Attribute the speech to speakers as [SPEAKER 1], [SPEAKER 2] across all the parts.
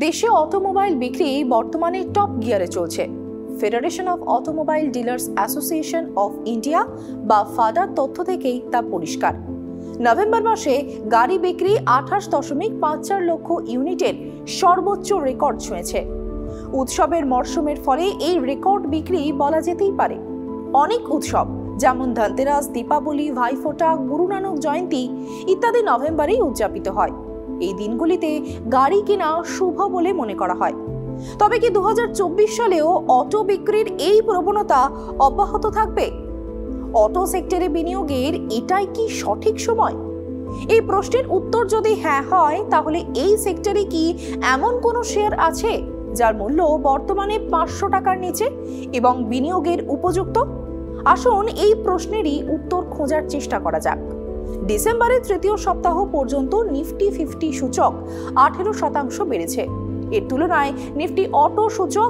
[SPEAKER 1] দেশে অটোমোবাইল বিক্রি বর্তমানে টপ গিয়ারে চলছে। Federation of automobile dealers association of India বা ফাডার তথ্য থেকেই তা পরিষ্কার। নভেম্বর মাসে গাড়ি বিক্রি 28.54 লক্ষ ইউনিটের সর্বোচ্চ রেকর্ড ছুঁয়েছে। উৎসবের মরশুমের ফলে এই রেকর্ড বিক্রি বলা যেতেই পারে। অনেক উৎসব যেমন ধনতেরাস, দীপাবলি, ভাইফোঁটা, গুরু নানক জয়ন্তী ইত্যাদি নভেম্বরেই উদযাপিত হয়। এই দিনগুলিতে গাড়ি কেনা শুভ বলে মনে করা হয়। তবে কি 2024 সালেও অটো বিক্রির এই প্রবণতা অব্যাহত থাকবে? অটো সেক্টরে বিনিয়োগের এটাই কি সঠিক সময়? এই প্রশ্নের উত্তর যদি হ্যাঁ হয়, তাহলে এই সেক্টরে কি এমন কোনো শেয়ার আছে যার মূল্য বর্তমানে 500 টাকার নিচে এবং বিনিয়োগের উপযুক্ত? আসুন এই প্রশ্নেরই উত্তর খোঁজার চেষ্টা করা যাক। ডিসেম্বরের তৃতীয় সপ্তাহ পর্যন্ত নিফটি 50 সূচক 18% বেড়েছে। এর তুলনায় নিফটি অটো সূচক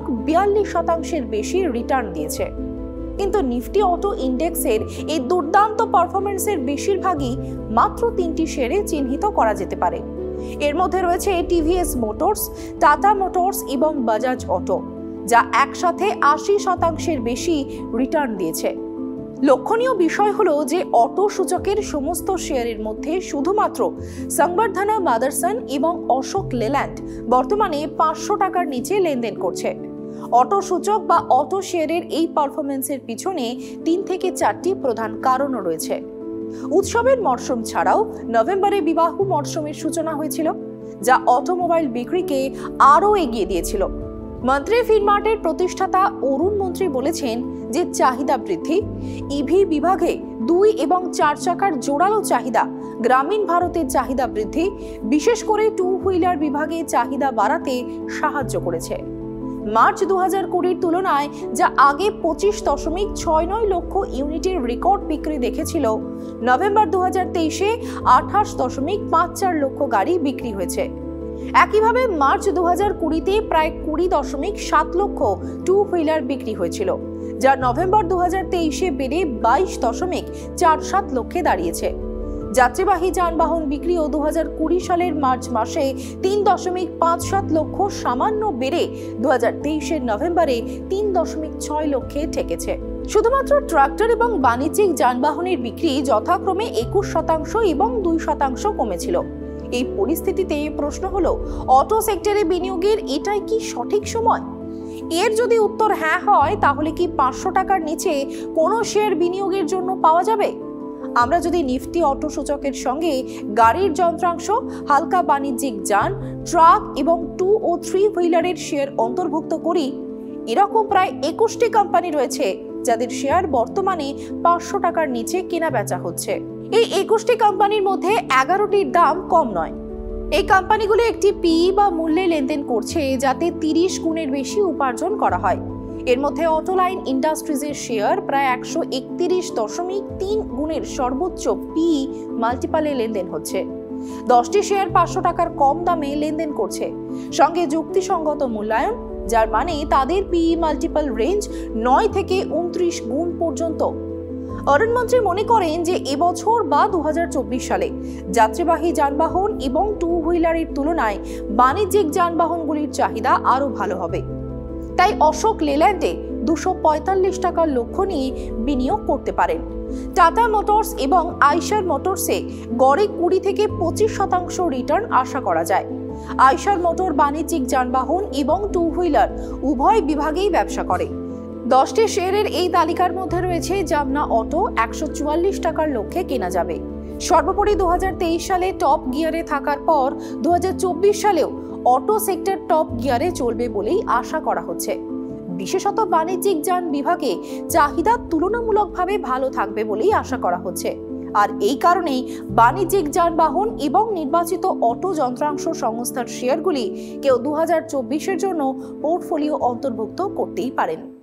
[SPEAKER 1] 42% বেশি রিটার্ন দিয়েছে। কিন্তু নিফটি অটো ইন্ডেক্সের এই দুর্দান্ত পারফরমেন্সের বেশিরভাগই মাত্র 3টি শেয়ারে চিহ্নিত করা যেতে পারে। এর মধ্যে রয়েছে টিভিএস মোটরস, টাটা মোটরস এবং বাজাজ অটো, যা একসাথে 80% বেশি রিটার্ন দিয়েছে। লক্ষণীয় বিষয় হলো যে অটো সূচকের সমস্ত শেয়ারের মধ্যে শুধুমাত্র সংবর্ধনা মাদারসন এবং অশোক লেল্যান্ড বর্তমানে 500 টাকার নিচে লেনদেন করছে। অটো সূচক বা অটো শেয়ারের এই পারফরমেন্সের পিছনে 3 থেকে 4টি প্রধান কারণও রয়েছে। উৎসবের মরশুম ছাড়াও নভেম্বরে বিবাহ মরশুমের সূচনা হয়েছিল, যা অটোমোবাইল বিক্রিকে আরও এগিয়ে দিয়েছিল। মন্ত্রী ফিনমার্টের প্রতিষ্ঠাতা অরুণ মন্ত্রী বলেছেন যে চাহিদা বৃদ্ধি, ইভি বিভাগে 2 এবং 4 চাকার জোরালো চাহিদা, গ্রামীণ ভারতের চাহিদা বৃদ্ধি, বিশেষ করে 2 হুইলার বিভাগে চাহিদা বাড়াতে সাহায্য করেছে। মার্চ 2020 তুলনায় যা আগে 25.69 লক্ষ ইউনিটের রেকর্ড বিক্রি দেখেছিল, নভেম্বর 2023-এ 28.54 লক্ষ গাড়ি বিক্রি হয়েছে। একইভাবে মার্চ 2020-তে প্রায় 20.7 লক্ষ 2 হুইলার বিক্রি হয়েছিল, যা নভেম্বর 2023-এ বেড়ে 22.47 লক্ষে দাঁড়িয়েছে। যাত্রীবাহী যানবাহন বিক্রিও 2020 সালের মার্চ মাসে 3.57 লক্ষ সামান্য বেড়ে 2023-এর নভেম্বরে 3.6 লক্ষে ঠেকেছে। শুধুমাত্র ট্রাক্টর এবং বাণিজ্যিক যানবাহনের বিক্রি যথাক্রমে 21% এবং 2% কমেছিল। এই পরিস্থিতিতে প্রশ্ন হলো, অটো সেক্টরে বিনিয়োগের এটাই কি সঠিক সময়? এর যদি উত্তর হ্যাঁ হয়, তাহলে কি 500 টাকার নিচে কোনো শেয়ার বিনিয়োগের জন্য পাওয়া যাবে? আমরা যদি নিফটি অটো সূচকের সঙ্গে গাড়ির যন্ত্রাংশ, হালকা বাণিজ্যিক যান, ট্রাক এবং 2 ও 3 হুইলারের শেয়ার অন্তর্ভুক্ত করি, এরকম প্রায় 21টি কোম্পানি রয়েছে যাদের শেয়ার বর্তমানে 500 টাকার নিচে কেনা বেচা হচ্ছে। এই 21টি কোম্পানির মধ্যে 11টির দাম কম নয়। এই কোম্পানিগুলো একটি পিই বা মূল্যে লেনদেন করছে যাতে 30 গুণের বেশি উপার্জন করা হয়। এর মধ্যে অটোলাইন ইন্ডাস্ট্রিজের শেয়ার প্রায় 131.3 গুণের সর্বোচ্চ পিই মাল্টিপলে লেনদেন হচ্ছে। 10টি শেয়ার 500 টাকার কম দামে লেনদেন করছে, সঙ্গে যুক্তিসঙ্গত মূল্যায়ন, যার মানে তাদের পিই মাল্টিপল রেঞ্জ 9 থেকে 29 গুণ পর্যন্ত। অরুণ মন্ত্রী মনে করেন যে এবছর বা 2024 সালে যাত্রীবাহী যানবাহন এবং 2 হুইলারের তুলনায় বাণিজ্যিক যানবাহনগুলির চাহিদা আরও ভালো হবে। তাই অশোক লেল্যান্ডে 245 টাকার লক্ষ্য নিয়ে বিনিয়োগ করতে পারেন। টাটা মোটরস এবং আইশার মোটরসে গড়ে 20 থেকে 25% রিটার্ন আশা করা যায়। আইশার মোটর বাণিজ্যিক যানবাহন এবং 2 হুইলার উভয় বিভাগেই ব্যবসা করে। 10টি শেয়ারের এই তালিকার মধ্যে রয়েছে জামনা অটো, 144 টাকার লক্ষ্যে কেনা যাবে। সর্বোপরি 2023 সালে টপ গিয়ারে থাকার পর 2024 সালেও অটো সেক্টর টপ গিয়ারে চলবে বলেই আশা করা হচ্ছে। বিশেষত বাণিজ্যিক যান বিভাগে চাহিদা তুলনামূলকভাবে ভালো থাকবে বলেই আশা করা হচ্ছে। আর এই কারণেই বাণিজ্যিক যানবাহন এবং নির্বাচিত অটো যন্ত্রাংশ সংস্থার শেয়ারগুলি কেউ 2024-এর জন্য পোর্টফোলিও অন্তর্ভুক্ত করতেই পারেন।